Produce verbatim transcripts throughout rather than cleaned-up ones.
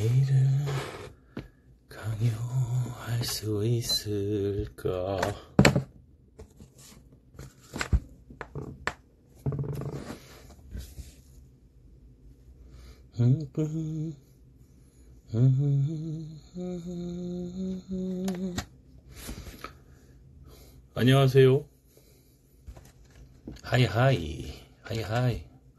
내일은 강요할 수 있을까? 안녕하세요. 하이 하이 하이 하이.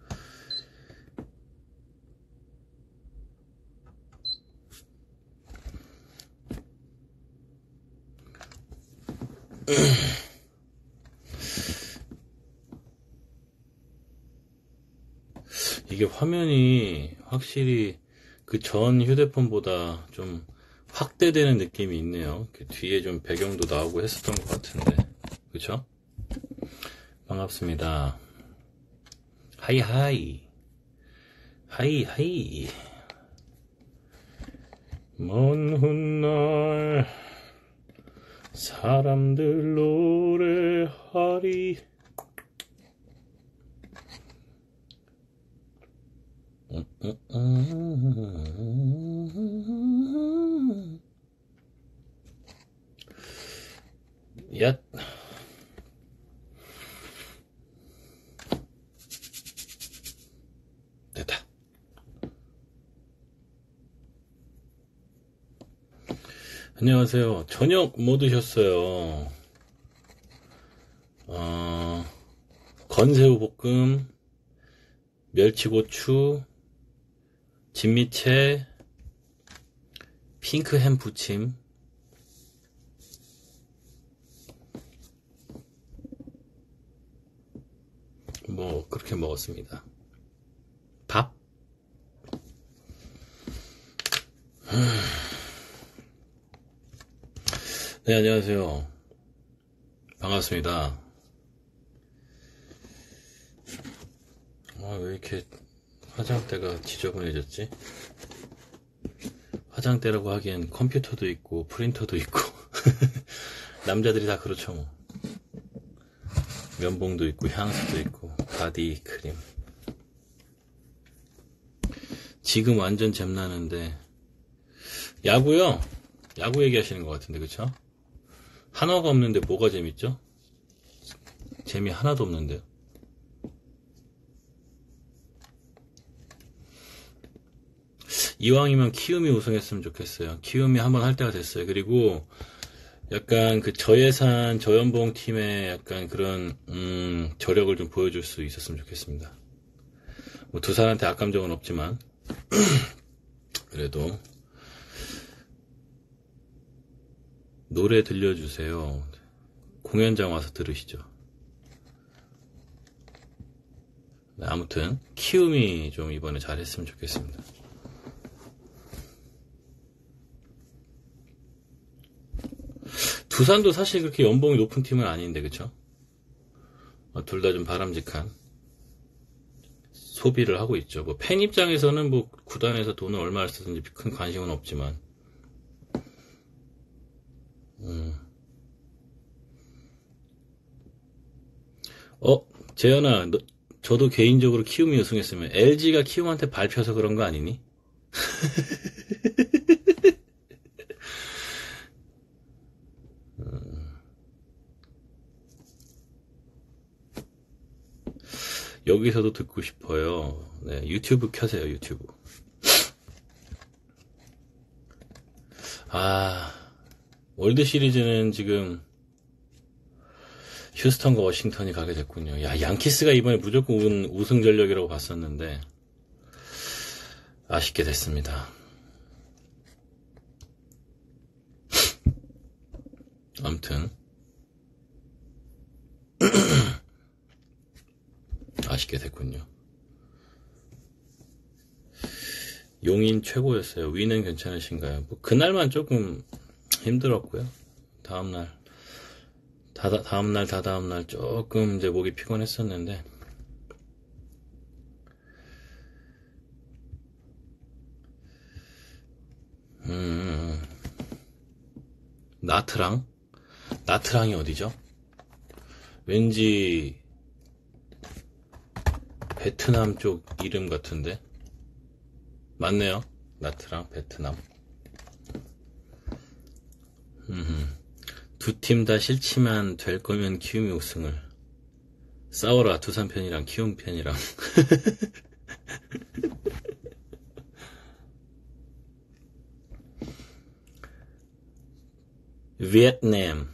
이게 화면이 확실히 그 전 휴대폰보다 좀 확대되는 느낌이 있네요. 뒤에 좀 배경도 나오고 했었던 것 같은데, 그쵸? 반갑습니다. 하이 하이 하이 하이. 먼 훗날 사람들 노래하리. 음, 음, 음. 야. 됐다. 안녕하세요. 저녁 뭐 드셨어요? 어, 건새우 볶음, 멸치고추, 진미채, 핑크햄 부침, 뭐 그렇게 먹었습니다. 밥? 네, 안녕하세요. 반갑습니다. 아, 왜 이렇게 화장대가 지저분해졌지? 화장대라고 하기엔 컴퓨터도 있고 프린터도 있고 남자들이 다 그렇죠 뭐. 면봉도 있고 향수도 있고 바디 크림. 지금 완전 잼나는데. 야구요? 야구 얘기하시는 것 같은데, 그쵸? 한화가 없는데 뭐가 재밌죠? 재미 하나도 없는데요. 이왕이면 키움이 우승했으면 좋겠어요. 키움이 한번 할 때가 됐어요. 그리고 약간 그 저예산 저연봉 팀의 약간 그런 음, 저력을 좀 보여줄 수 있었으면 좋겠습니다. 뭐 두산한테 악감정은 없지만 그래도 노래 들려주세요. 공연장 와서 들으시죠. 네, 아무튼 키움이 좀 이번에 잘했으면 좋겠습니다. 두산도 사실 그렇게 연봉이 높은 팀은 아닌데, 그쵸? 둘 다 좀 바람직한 소비를 하고 있죠. 뭐 팬 입장에서는 뭐 구단에서 돈을 얼마를 쓰든지 큰 관심은 없지만, 음. 어, 재현아, 너, 저도 개인적으로 키움이 우승했으면 엘지가 키움한테 밟혀서 그런 거 아니니? 여기서도 듣고 싶어요. 네, 유튜브 켜세요, 유튜브. 아, 월드 시리즈는 지금 휴스턴과 워싱턴이 가게 됐군요. 야, 양키스가 이번에 무조건 우승 전력이라고 봤었는데 아쉽게 됐습니다. 아무튼 아쉽게 됐군요. 용인 최고였어요. 위는 괜찮으신가요? 뭐 그날만 조금 힘들었고요. 다음날 다, 다음날 다다음날 조금 이제 목이 피곤했었는데 음 나트랑? 나트랑이 어디죠? 왠지 베트남 쪽 이름 같은데? 맞네요. 나트랑 베트남. 두 팀 다 싫지만 될 거면 키움이 우승을. 싸워라, 두산 팬이랑 키움 팬이랑. Vietnam.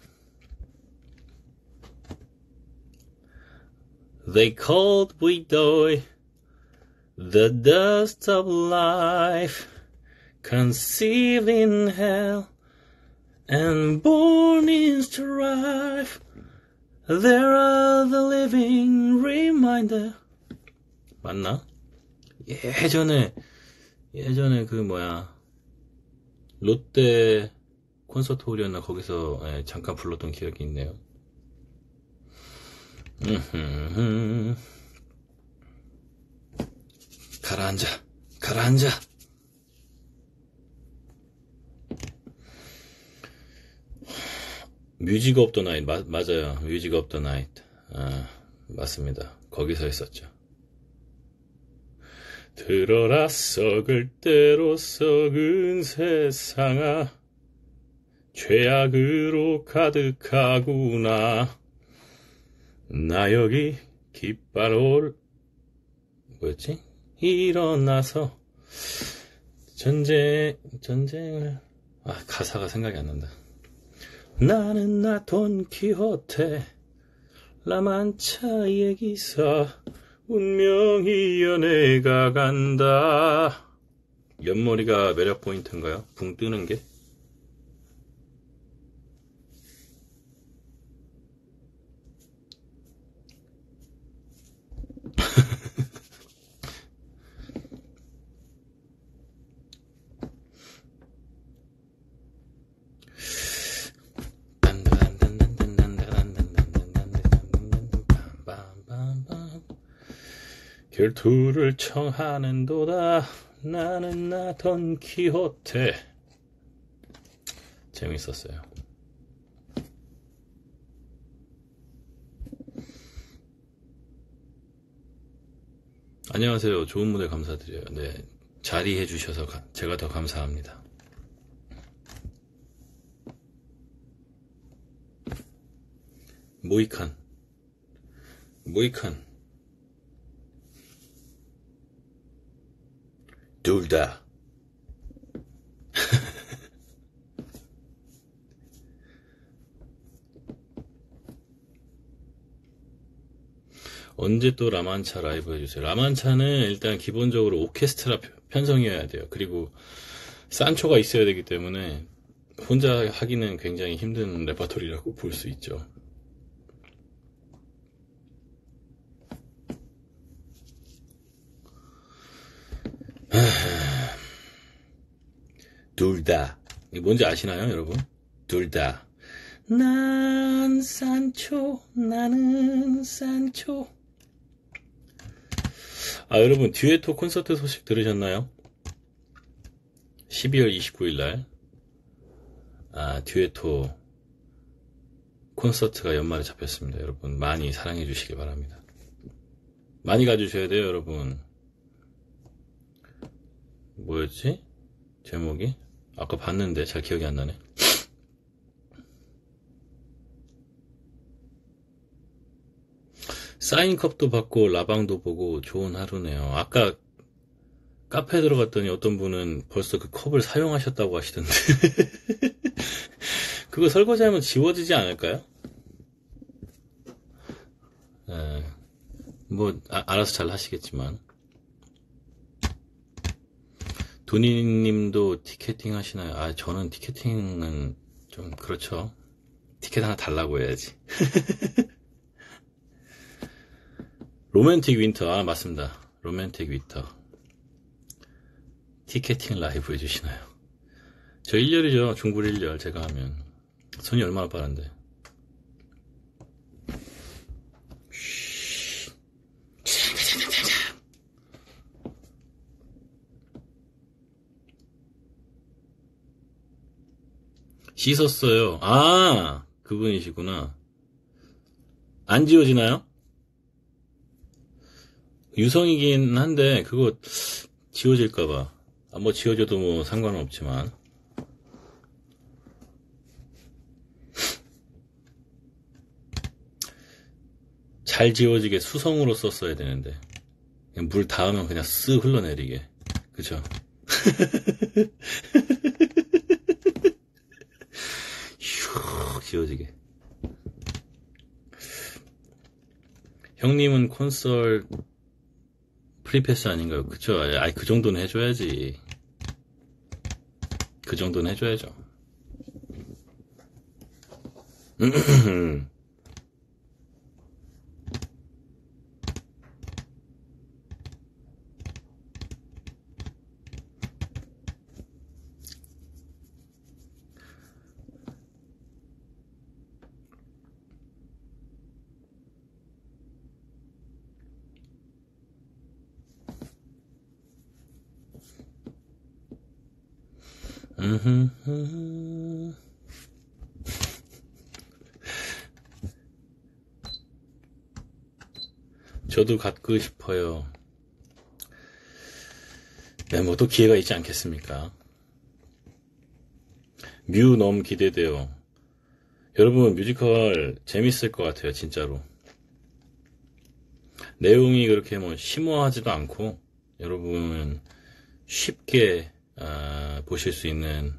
They called we die the dust of life, conceived in hell and born in strife. There are the living reminder. 맞나? 예전에 예전에 그 뭐야 롯데 콘서트 홀이었나 거기서 예, 잠깐 불렀던 기억이 있네요. 음흠흠. 가라앉아, 가라앉아. 뮤직 오브 더 나이트, 마, 맞아요. 뮤직 오브 더 나이트. 아, 맞습니다. 거기서 했었죠. 들어라 썩을 대로 썩은 세상아, 죄악으로 가득하구나. 나 여기 깃발 올 뭐였지? 일어나서 전쟁 전쟁을 아 가사가 생각이 안 난다. 나는 나 돈키호테 라만차의 기사 운명이 연애가 간다. 옆머리가 매력 포인트인가요? 붕 뜨는 게? 결투를 청하는도다. 나는 나 돈키호테. 재밌었어요. 안녕하세요. 좋은 무대 감사드려요. 네, 자리해 주셔서 제가 더 감사합니다. 모이칸 모이칸 둘 다. 언제 또 라만차 라이브 해주세요. 라만차는 일단 기본적으로 오케스트라 편성이어야 돼요. 그리고 산초가 있어야 되기 때문에 혼자 하기는 굉장히 힘든 레퍼토리라고 볼 수 있죠. 둘 다. 이게 뭔지 아시나요, 여러분? 둘 다. 난 산초, 나는 산초. 아, 여러분, 듀에토 콘서트 소식 들으셨나요? 십이월 이십구일 날, 아, 듀에토 콘서트가 연말에 잡혔습니다. 여러분, 많이 사랑해 주시기 바랍니다. 많이 가주셔야 돼요, 여러분. 뭐였지? 제목이? 아까 봤는데 잘 기억이 안 나네. 사인컵도 받고 라방도 보고 좋은 하루네요. 아까 카페 들어갔더니 어떤 분은 벌써 그 컵을 사용하셨다고 하시던데. 그거 설거지하면 지워지지 않을까요? 에, 뭐 아, 알아서 잘 하시겠지만. 도니님도 티켓팅 하시나요? 아, 저는 티켓팅은 좀 그렇죠. 티켓 하나 달라고 해야지. 로맨틱 윈터, 아, 맞습니다. 로맨틱 윈터. 티켓팅 라이브 해주시나요? 저 일렬이죠. 중불 일렬, 제가 하면. 손이 얼마나 빠른데. 씻었어요. 아, 그분이시구나. 안 지워지나요? 유성이긴 한데 그거 지워질까봐. 아, 뭐 지워줘도 뭐 상관은 없지만. 잘 지워지게 수성으로 썼어야 되는데. 그냥 물 닿으면 그냥 쓱 흘러내리게. 그죠? 휴, 지워지게. 형님은 콘솔 프리패스 아닌가요? 그쵸? 아이, 그 정도는 해줘야지. 그 정도는 해줘야죠. 저도 갖고 싶어요. 네, 뭐 또 기회가 있지 않겠습니까? 뮤 너무 기대돼요. 여러분 뮤지컬 재밌을 것 같아요, 진짜로. 내용이 그렇게 뭐 심오하지도 않고 여러분 쉽게 아, 보실 수 있는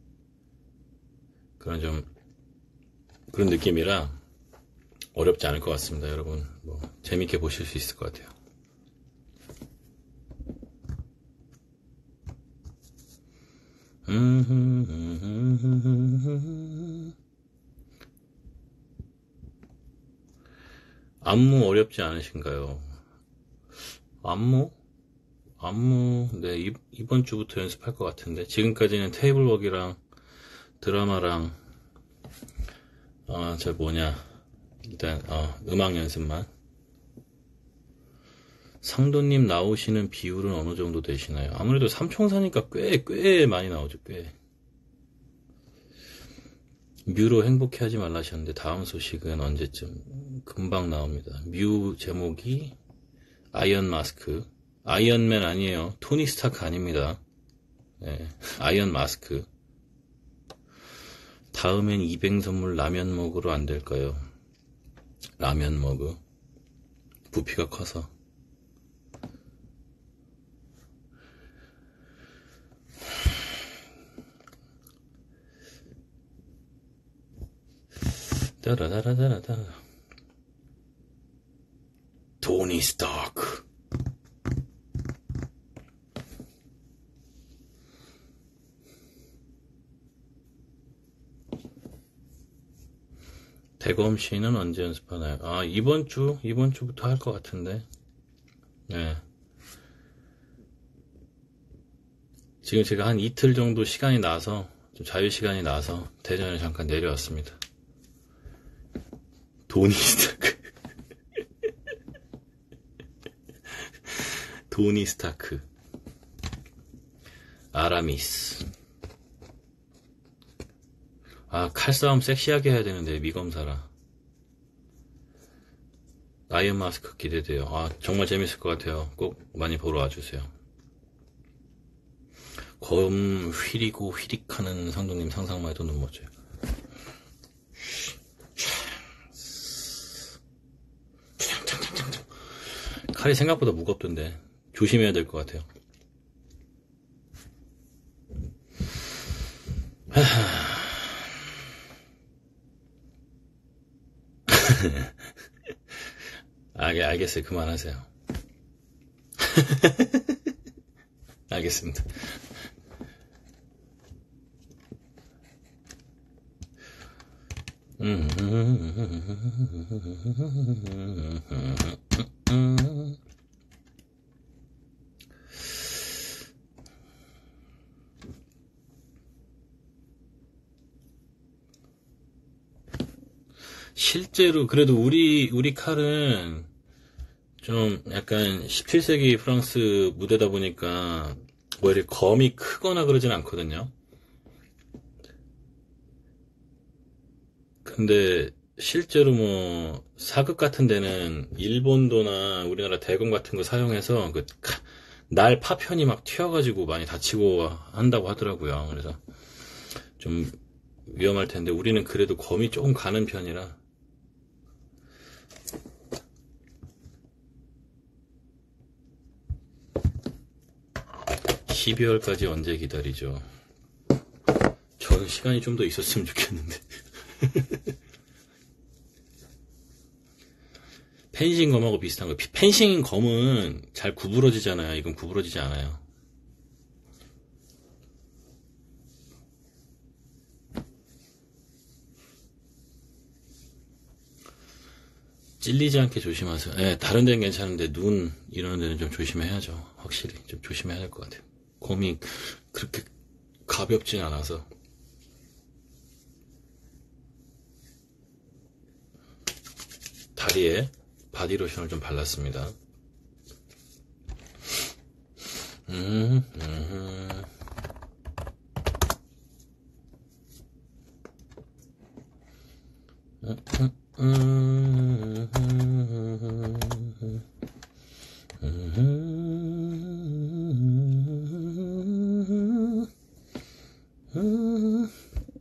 그런 좀 그런 느낌이라 어렵지 않을 것 같습니다. 여러분 뭐 재밌게 보실 수 있을 것 같아요. 안무 어렵지 않으신가요? 안무? 안무, 네, 이, 이번 주부터 연습할 것 같은데, 지금까지는 테이블워크랑 드라마랑, 어, 저 뭐냐, 일단, 어, 음악 연습만. 상도님 나오시는 비율은 어느 정도 되시나요? 아무래도 삼총사니까 꽤, 꽤 많이 나오죠, 꽤. 뮤로 행복해 하지 말라 하셨는데, 다음 소식은 언제쯤? 금방 나옵니다. 뮤 제목이, 아이언 마스크. 아이언맨 아니에요. 토니 스타크 아닙니다. 네, 아이언 마스크. 다음엔 이백 선물 라면 먹으러 안 될까요? 라면 먹으. 부피가 커서. 따라라라라라. 토니 스타크. 대검 씨는 언제 연습하나요? 아, 이번 주, 이번 주부터 할 것 같은데. 네. 지금 제가 한 이틀 정도 시간이 나서, 좀 자유 시간이 나서 대전에 잠깐 내려왔습니다. 도니 스타크. 도니 스타크. 아라미스. 아, 칼싸움 섹시하게 해야 되는데, 미검사라. 아이언 마스크 기대돼요. 아, 정말 재밌을 것 같아요. 꼭 많이 보러 와주세요. 검 휘리고 휘릭하는 상동님 상상만 해도 눈물져요. 칼이 생각보다 무겁던데, 조심해야 될 것 같아요. 아, 알겠어요. 그만하세요. 알겠습니다. 실제로 그래도 우리 우리 칼은 좀 약간 십칠 세기 프랑스 무대다 보니까 뭐 이렇게 검이 크거나 그러진 않거든요. 근데 실제로 뭐 사극 같은 데는 일본도나 우리나라 대검 같은 거 사용해서 그 날 파편이 막 튀어가지고 많이 다치고 한다고 하더라고요. 그래서 좀 위험할 텐데 우리는 그래도 검이 조금 가는 편이라. 십이월까지 언제 기다리죠? 저는 시간이 좀 더 있었으면 좋겠는데. 펜싱 검하고 비슷한 거. 펜싱 검은 잘 구부러지잖아요. 이건 구부러지지 않아요. 찔리지 않게 조심하세요. 네, 다른 데는 괜찮은데 눈 이런 데는 좀 조심해야죠. 확실히 좀 조심해야 될 것 같아요. 검이 그렇게 가볍진 않아서. 다리에 바디로션을 좀 발랐습니다. 음, 음. 음, 음, 음, 음.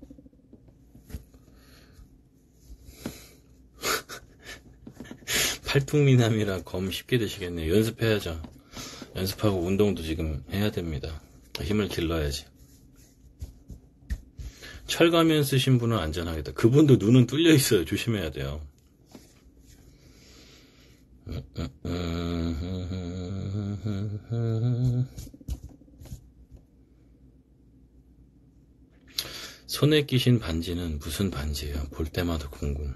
팔뚝미남이라 검 쉽게 드시겠네요. 연습해야죠. 연습하고 운동도 지금 해야 됩니다. 힘을 길러야지. 철가면 쓰신 분은 안전하겠다. 그분도 눈은 뚫려 있어요. 조심해야 돼요. 손에 끼신 반지는 무슨 반지예요? 볼 때마다 궁금.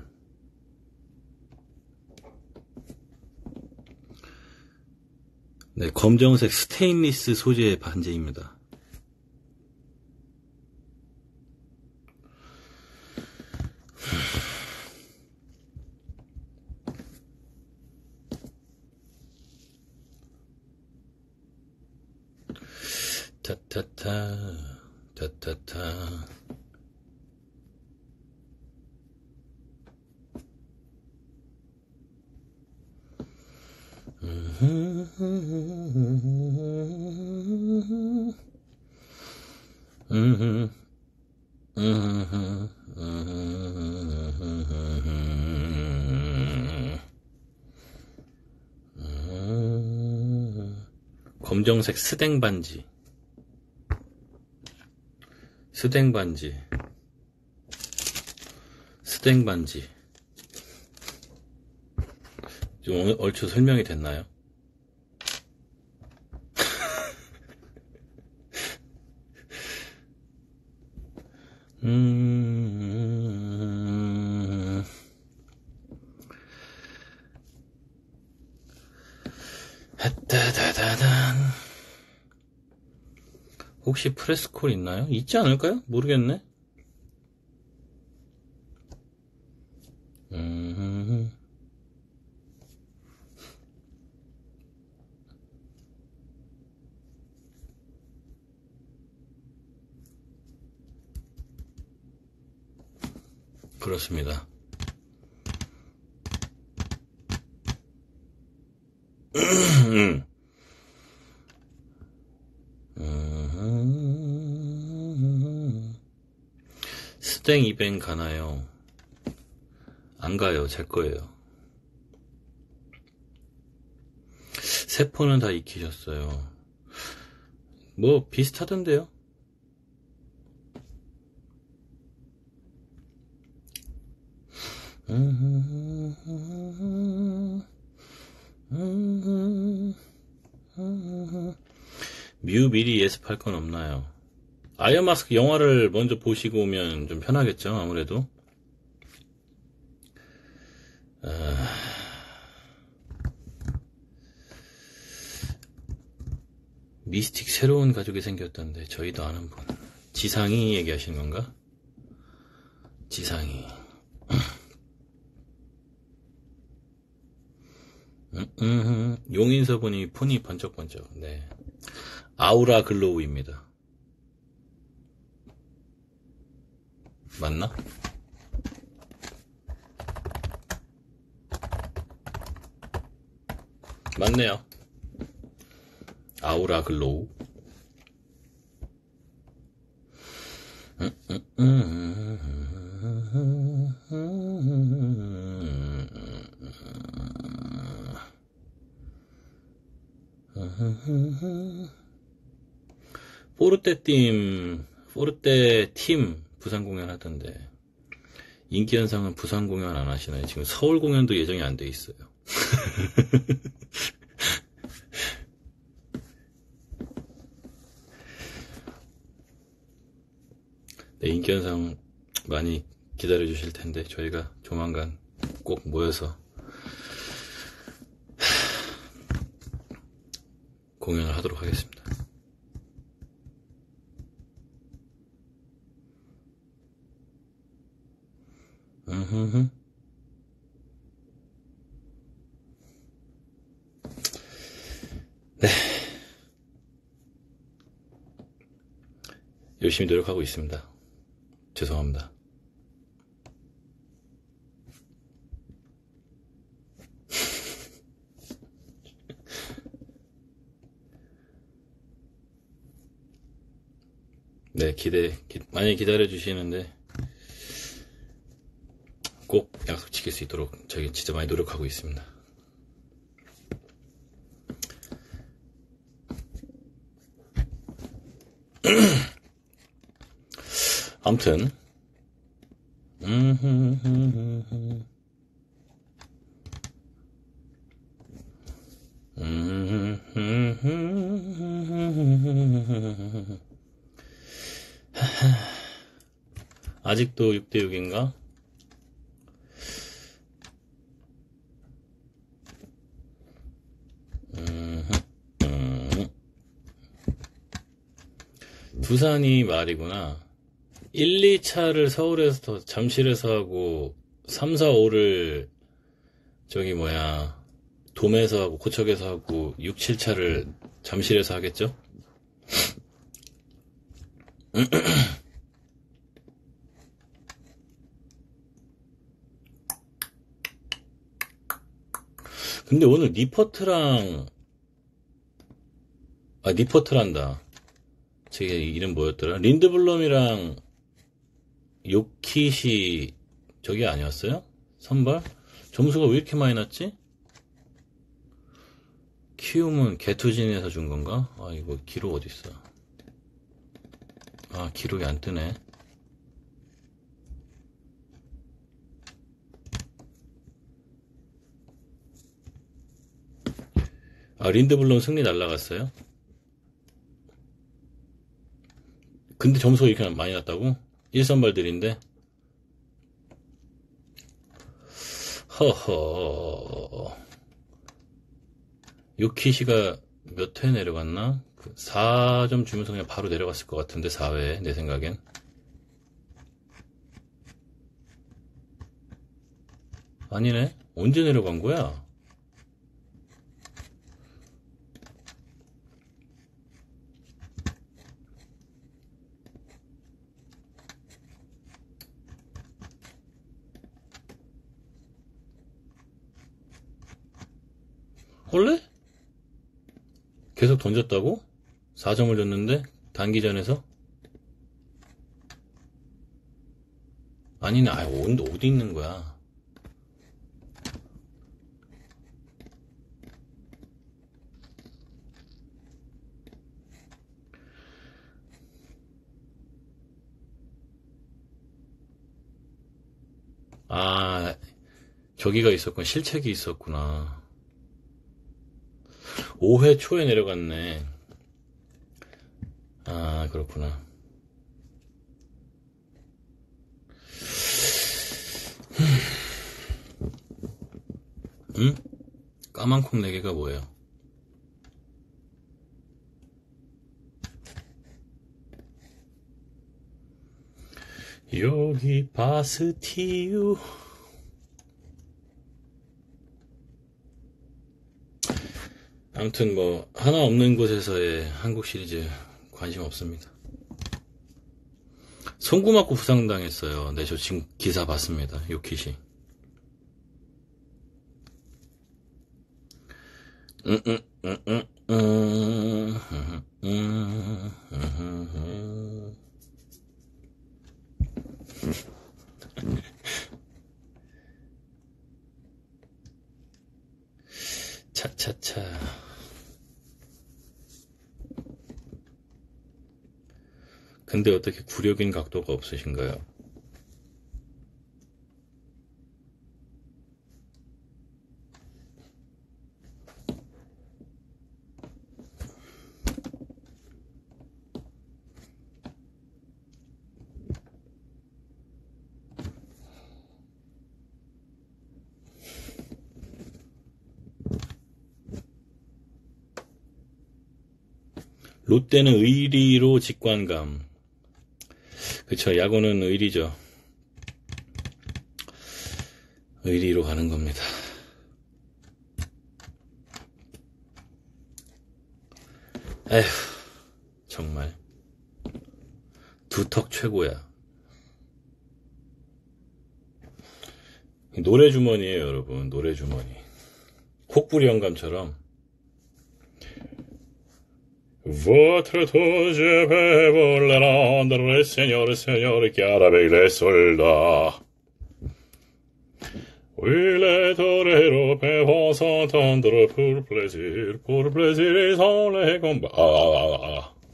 네, 검정색 스테인리스 소재의 반지입니다. 타타타 타타타. 검정색 스댕 반지. 스댕 반지. 스댕 반지. 좀 얼추 설명이 됐나요? 음... 따다다단. 혹시 프레스콜 있나요? 있지 않을까요? 모르겠네. 음... 그렇습니다. 스댕 이벤 가나요? 안 가요. 제 거예요. 세포는 다 익히셨어요. 뭐 비슷하던데요? 뮤 미리 예습할 건 없나요? 아이언 마스크 영화를 먼저 보시고 오면 좀 편하겠죠, 아무래도. 아... 미스틱 새로운 가족이 생겼던데 저희도 아는 분. 지상이 얘기하시는 건가? 지상이. 음, 음, 용인서 보니 폰이 번쩍번쩍. 네. 아우라 글로우입니다. 맞나? 맞네요. 아우라 글로우. 음, 음, 음, 포르테 팀, 포르테 팀 부산 공연 하던데, 인기 현상은 부산 공연 안 하시나요? 지금 서울 공연도 예정이 안 돼 있어요. 네, 인기 현상 많이 기다려 주실 텐데, 저희가 조만간 꼭 모여서 공연을 하도록 하겠습니다. 음흠흠. 네. 열심히 노력하고 있습니다. 죄송합니다. 네, 기대, 기, 많이 기다려 주시는데, 꼭 약속 지킬 수 있도록 저희 진짜 많이 노력하고 있습니다. 아무튼 아직도 육 대 육인가? 부산이 말이구나. 일, 이 차를 서울에서 잠실에서 하고 삼, 사, 오를 저기 뭐야 도매에서 하고 고척에서 하고 육, 칠 차를 잠실에서 하겠죠? 근데 오늘 니퍼트랑 아 니퍼트란다. 제 이름 뭐였더라? 린드블럼이랑 요킷이 저기 아니었어요? 선발? 점수가 왜 이렇게 많이 났지? 키움은 개투진에서 준 건가? 아 이거 기록 어딨어? 아 기록이 안 뜨네. 아 린드블럼 승리 날라갔어요? 근데 점수가 이렇게 많이 났다고? 일 선발들인데? 허허. 요키시가 몇 회 내려갔나? 사 점 주면서 그냥 바로 내려갔을 것 같은데, 사 회, 내 생각엔. 아니네? 언제 내려간 거야? 원래? 계속 던졌다고? 사 점을 줬는데? 단기전에서? 아니네, 아, 어디 있는 거야? 아, 저기가 있었구나. 실책이 있었구나. 오 회 초에 내려갔네. 아, 그렇구나. 응? 까만 콩 네 개가 뭐예요? 여기 바스티유. 아무튼 뭐 하나 없는 곳에서의 한국 시리즈 관심 없습니다. 송구 맞고 부상당했어요. 네, 저 지금 기사 봤습니다. 요키시. 응, 응, 응, 응. 음, 음, 음, 차차차. 근데 어떻게 굴욕인 각도가 없으신가요? 롯데는 의리로 직관감. 그쵸, 야구는 의리죠. 의리로 가는 겁니다. 에휴, 정말. 두턱 최고야. 노래 주머니에요, 여러분. 노래 주머니. 콧부리 영감처럼. Votre je vais vous le rendre, Seigneur, Seigneur, car avec les soldats. Oui, les toreros peuvent s'entendre pour plaisir, pour plaisir, ils ont les combats. 아, 아, 아, 아.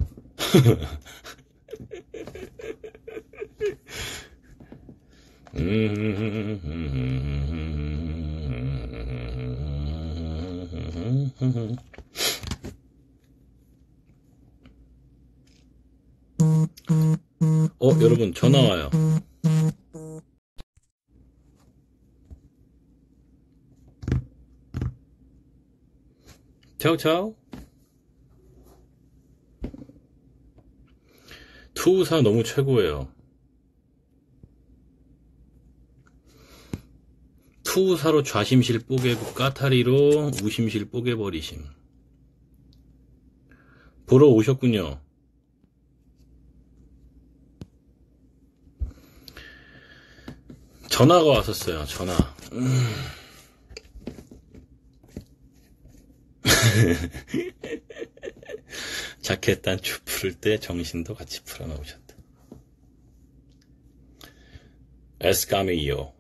어, 여러분, 전화 와요. 차오차오. 투사 너무 최고예요. 투사로 좌심실 뽀개고 까타리로 우심실 뽀개버리심. 보러 오셨군요. 전화가 왔었어요. 전화. 음. 자켓 단추 풀 때 정신도 같이 풀어놓으셨다. 에스카미요.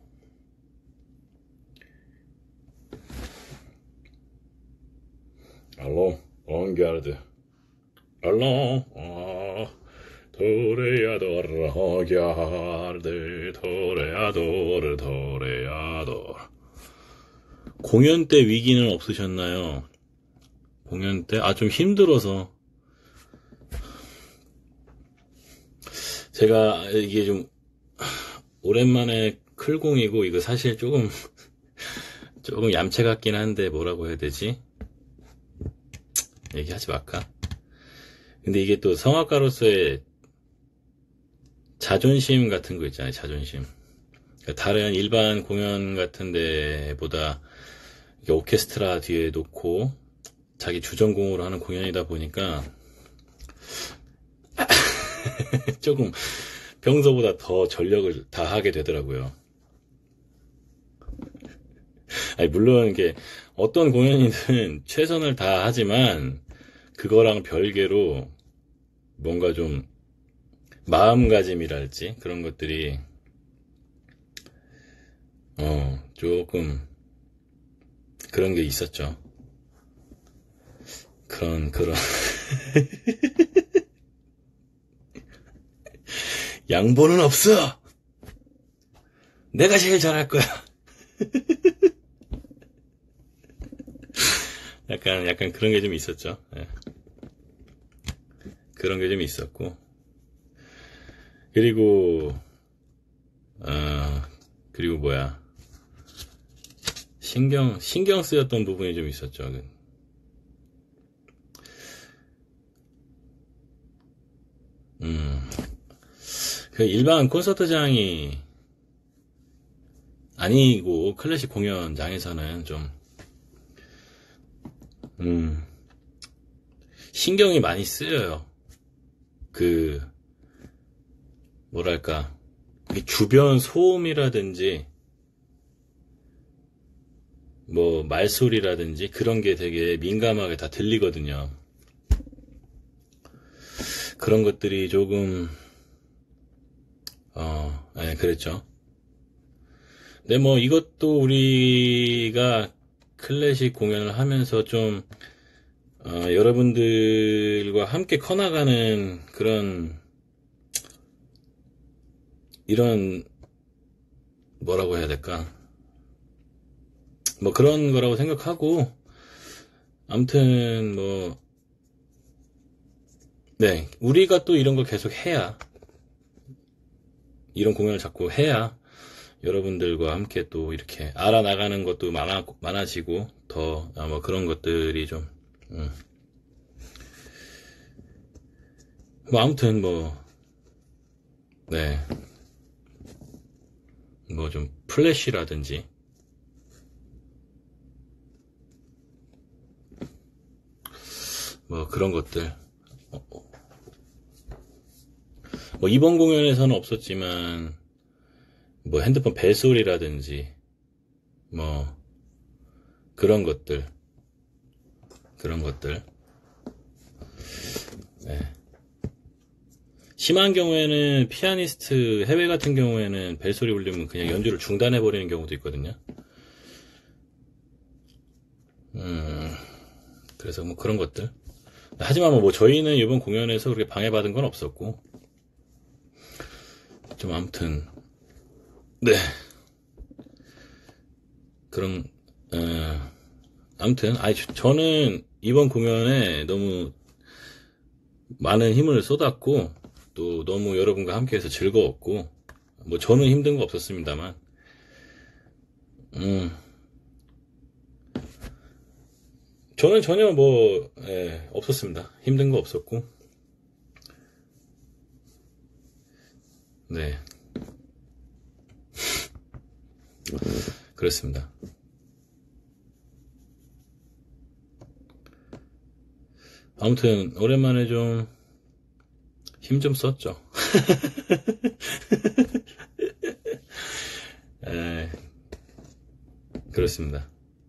알로, 온가르드. 알로, 어, 토레아도르, 오가르드, 토레아도르, 토레아도르. 공연 때 위기는 없으셨나요? 공연 때? 아, 좀 힘들어서. 제가 이게 좀 오랜만에 클공이고 이거 사실 조금 조금 얌체 같긴 한데 뭐라고 해야 되지? 얘기하지 말까? 근데 이게 또 성악가로서의 자존심 같은 거 있잖아요. 자존심. 그러니까 다른 일반 공연 같은 데보다 오케스트라 뒤에 놓고 자기 주전공으로 하는 공연이다 보니까 조금 평소보다 더 전력을 다하게 되더라고요. 아니, 물론 이게 어떤 공연이든 최선을 다하지만 그거랑 별개로 뭔가 좀 마음가짐이랄지 그런 것들이 어 조금 그런 게 있었죠. 그런 그런 양보는 없어. 내가 제일 잘할 거야. 약간 약간 그런 게 좀 있었죠. 네. 그런 게 좀 있었고 그리고 어 그리고 뭐야 신경 신경 쓰였던 부분이 좀 있었죠. 음. 그 일반 콘서트장이 아니고 클래식 공연장에서는 좀 음, 신경이 많이 쓰여요. 그 뭐랄까 주변 소음이라든지 뭐 말소리라든지 그런 게 되게 민감하게 다 들리거든요. 그런 것들이 조금 어, 네, 그랬죠. 근데 뭐 이것도 우리가 클래식 공연을 하면서 좀 어, 여러분들과 함께 커나가는 그런 이런 뭐라고 해야 될까? 뭐 그런 거라고 생각하고 아무튼 뭐 네, 우리가 또 이런 걸 계속 해야 이런 공연을 자꾸 해야 여러분들과 함께 또 이렇게 알아나가는 것도 많아, 많아지고 더 아마 그런 것들이 좀 음. 뭐 아무튼 뭐 네. 뭐 좀 플래시라든지 뭐 그런 것들 뭐 이번 공연에서는 없었지만 뭐 핸드폰 벨소리라든지 뭐 그런 것들 그런 것들 네. 심한 경우에는 피아니스트 해외 같은 경우에는 벨소리 울리면 그냥 연주를 중단해 버리는 경우도 있거든요. 음 그래서 뭐 그런 것들 하지만 뭐 저희는 이번 공연에서 그렇게 방해받은 건 없었고 좀 아무튼 네 그런 어, 아무튼 아니 저는 이번 공연에 너무 많은 힘을 쏟았고 또 너무 여러분과 함께해서 즐거웠고 뭐 저는 힘든 거 없었습니다만 음 저는 전혀 뭐 예, 없었습니다. 힘든 거 없었고 네 그렇습니다. 아무튼 오랜만에 좀 힘 좀 썼죠. 에, 그렇습니다.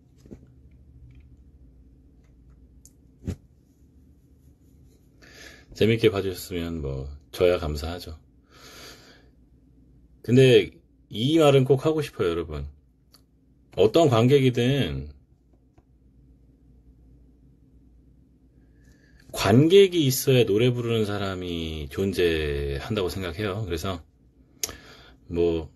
재밌게 봐주셨으면 뭐 저야 감사하죠. 근데 이 말은 꼭 하고 싶어요, 여러분. 어떤 관객이든 관객이 있어야 노래 부르는 사람이 존재한다고 생각해요. 그래서 뭐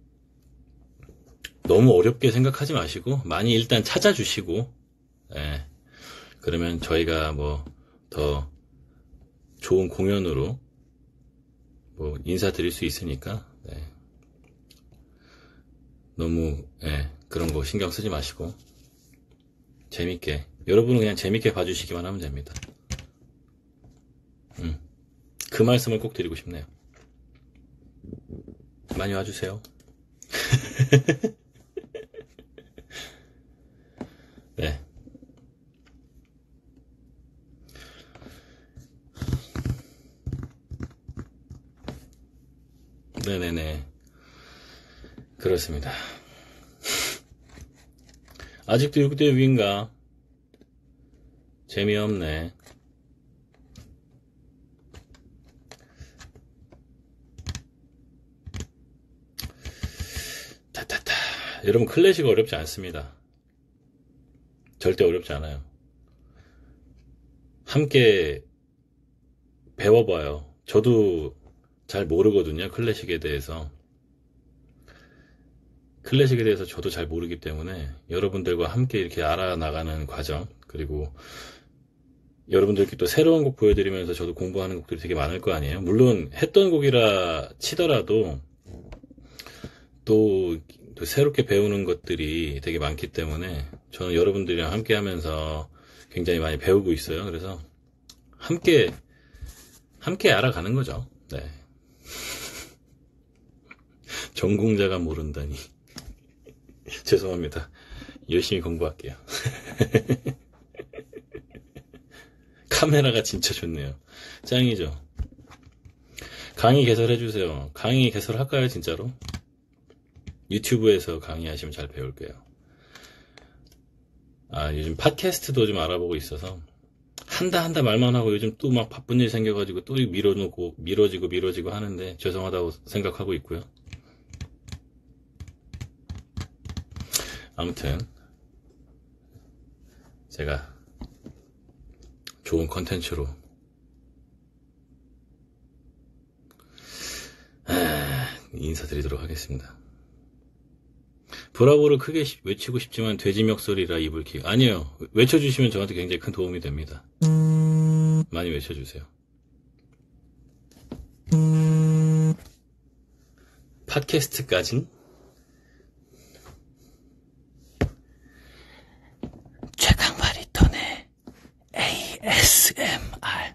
너무 어렵게 생각하지 마시고 많이 일단 찾아주시고 예, 그러면 저희가 뭐 더 좋은 공연으로 뭐 인사드릴 수 있으니까 네. 너무 예, 그런 거 신경 쓰지 마시고 재밌게 여러분은 그냥 재밌게 봐주시기만 하면 됩니다. 음, 그 말씀을 꼭 드리고 싶네요. 많이 와주세요. 네. 네네네. 그렇습니다. 아직도 육 대 육인가? 재미없네. 타타타. 여러분 클래식 어렵지 않습니다. 절대 어렵지 않아요. 함께 배워봐요. 저도 잘 모르거든요. 클래식에 대해서. 클래식에 대해서 저도 잘 모르기 때문에 여러분들과 함께 이렇게 알아나가는 과정 그리고 여러분들께 또 새로운 곡 보여드리면서 저도 공부하는 곡들이 되게 많을 거 아니에요. 물론 했던 곡이라 치더라도 또, 또 새롭게 배우는 것들이 되게 많기 때문에 저는 여러분들이랑 함께 하면서 굉장히 많이 배우고 있어요. 그래서 함께 함께 알아가는 거죠. 네. 전공자가 모른다니. 죄송합니다. 열심히 공부할게요. 카메라가 진짜 좋네요. 짱이죠. 강의 개설해주세요. 강의 개설할까요, 진짜로? 유튜브에서 강의하시면 잘 배울게요. 아, 요즘 팟캐스트도 좀 알아보고 있어서 한다 한다 말만 하고 요즘 또 막 바쁜 일 생겨가지고 또 미뤄놓고 미뤄지고 미뤄지고 하는데 죄송하다고 생각하고 있고요. 아무튼 제가 좋은 컨텐츠로 아, 인사드리도록 하겠습니다. 브라보를 크게 외치고 싶지만 돼지 멱소리라 입을 키 아니에요. 외쳐주시면 저한테 굉장히 큰 도움이 됩니다. 많이 외쳐주세요. 팟캐스트까지 최강 바리톤의 에이에스엠알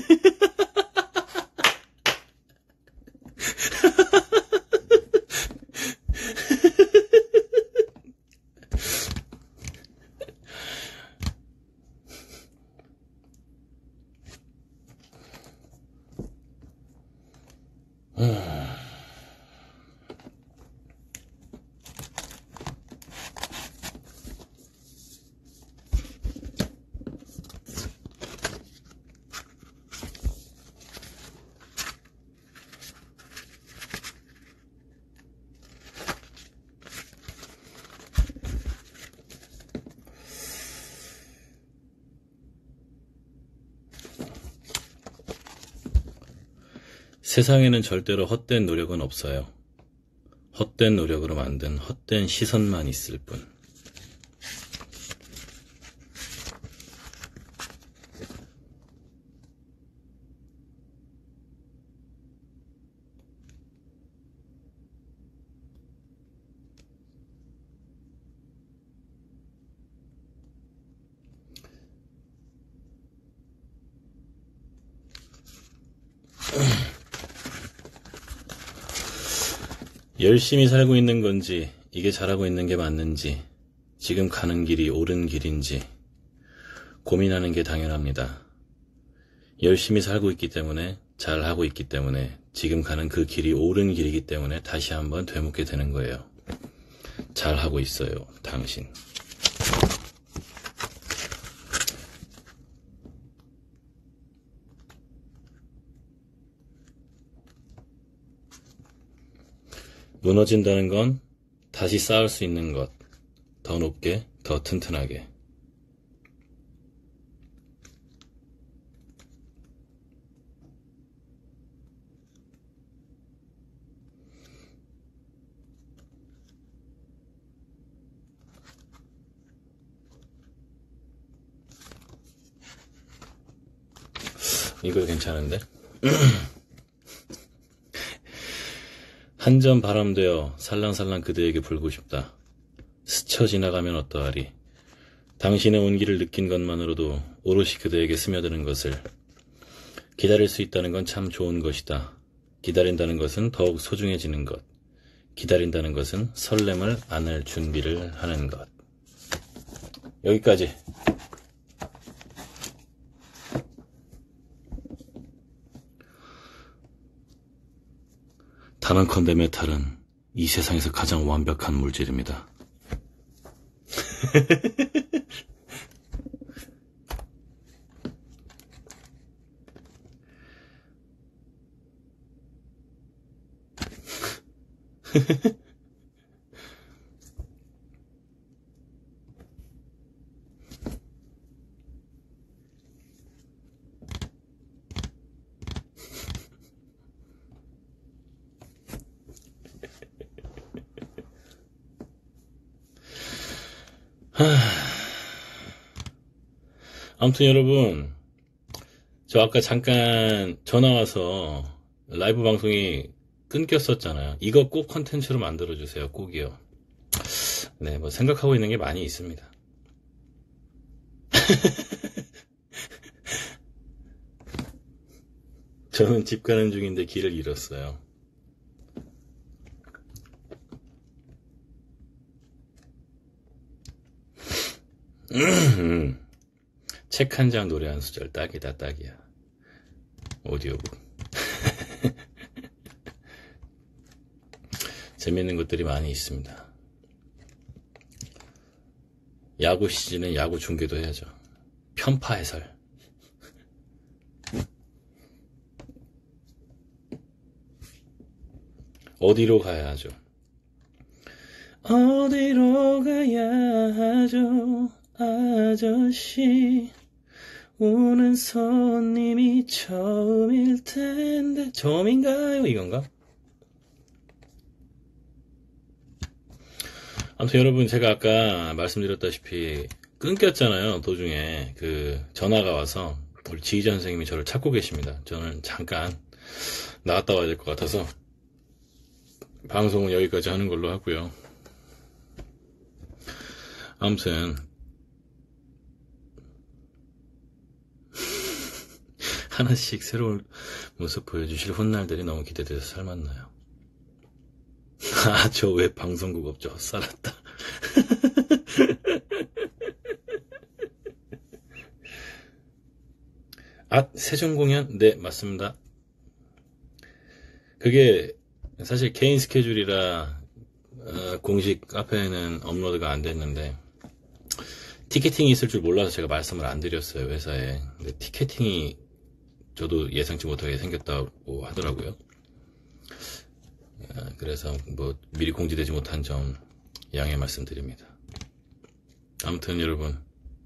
세상에는 절대로 헛된 노력은 없어요. 헛된 노력으로 만든 헛된 시선만 있을 뿐. 열심히 살고 있는 건지, 이게 잘하고 있는 게 맞는지, 지금 가는 길이 옳은 길인지 고민하는 게 당연합니다. 열심히 살고 있기 때문에, 잘하고 있기 때문에, 지금 가는 그 길이 옳은 길이기 때문에 다시 한번 되묻게 되는 거예요. 잘하고 있어요, 당신. 무너진다는 건 다시 쌓을 수 있는 것, 더 높게, 더 튼튼하게. 이거 괜찮은데? 한 점 바람되어 살랑살랑 그대에게 불고 싶다. 스쳐 지나가면 어떠하리. 당신의 온기를 느낀 것만으로도 오롯이 그대에게 스며드는 것을. 기다릴 수 있다는 건 참 좋은 것이다. 기다린다는 것은 더욱 소중해지는 것. 기다린다는 것은 설렘을 안을 준비를 하는 것. 여기까지. 단언컨대 메탈은 이 세상에서 가장 완벽한 물질입니다. 아무튼 여러분, 저 아까 잠깐 전화와서 라이브 방송이 끊겼었잖아요. 이거 꼭 컨텐츠로 만들어주세요. 꼭이요. 네, 뭐 생각하고 있는 게 많이 있습니다. 저는 집 가는 중인데 길을 잃었어요. 책 한 장 노래 한 수절 딱이다 딱이야. 오디오북. 재밌는 것들이 많이 있습니다. 야구 시즌에 야구 중계도 해야죠. 편파 해설. 어디로 가야 하죠? 어디로 가야 하죠? 아저씨, 오는 손님이 처음일 텐데. 처음인가요? 이건가? 아무튼 여러분, 제가 아까 말씀드렸다시피 끊겼잖아요. 도중에 그 전화가 와서 우리 지휘자 선생님이 저를 찾고 계십니다. 저는 잠깐 나갔다 와야 될 것 같아서 방송은 여기까지 하는 걸로 하고요. 아무튼 하나씩 새로운 모습 보여주실 훗날들이 너무 기대돼서 살맛나요. 아, 저 왜 방송국 없죠? 헛살았다. 아, 세종공연? 네, 맞습니다. 그게 사실 개인 스케줄이라 어, 공식 카페에는 업로드가 안 됐는데 티켓팅이 있을 줄 몰라서 제가 말씀을 안 드렸어요, 회사에. 근데 티켓팅이 저도 예상치 못하게 생겼다고 하더라고요. 그래서 뭐 미리 공지되지 못한 점 양해 말씀드립니다. 아무튼 여러분,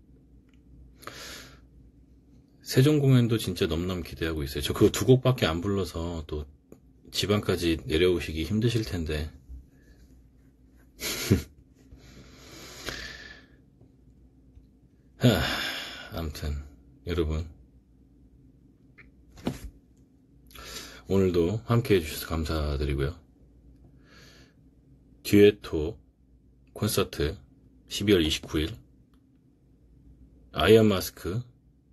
세종공연도 진짜 넘넘 기대하고 있어요. 저 그거 두 곡밖에 안 불러서 또 지방까지 내려오시기 힘드실 텐데 하, 아무튼 여러분, 오늘도 함께 해주셔서 감사드리고요. 듀에토 콘서트 십이월 이십구일 아이언 마스크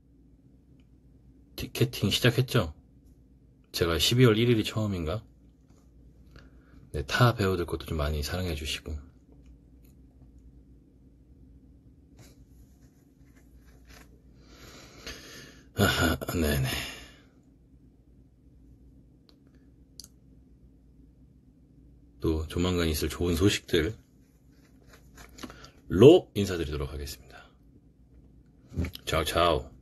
티켓팅 시작했죠? 제가 십이월 일일이 처음인가? 네, 타 배우들 것도 좀 많이 사랑해 주시고 아하, 네네. 또 조만간 있을 좋은 소식들로 인사드리도록 하겠습니다. 차오 차오.